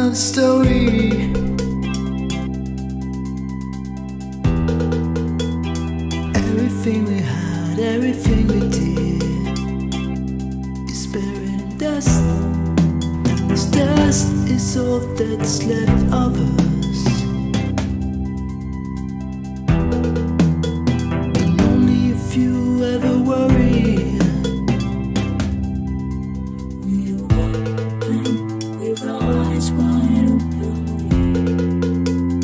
love story. Everything we had, everything we did is buried in dust. And this dust is all that's left of us. And only if you ever worry. We walk with our eyes wide open.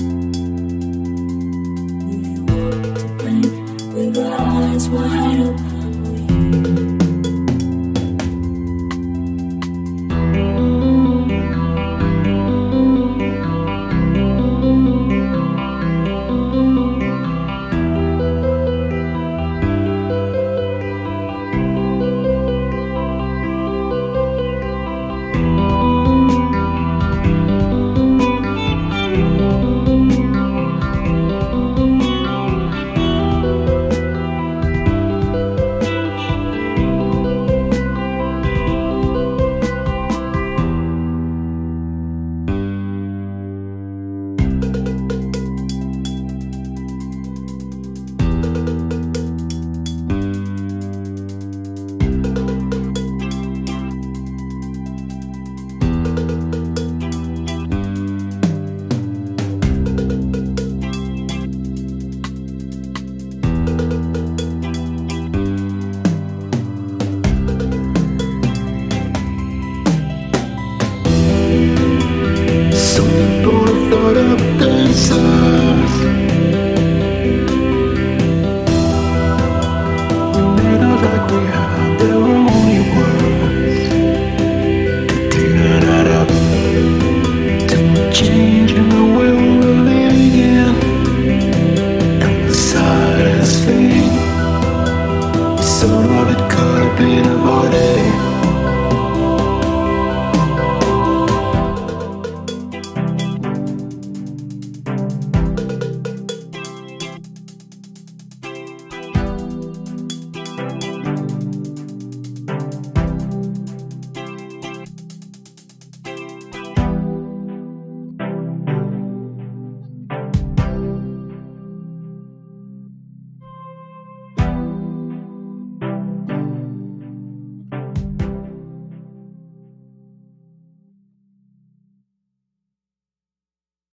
We walk with our eyes wide open.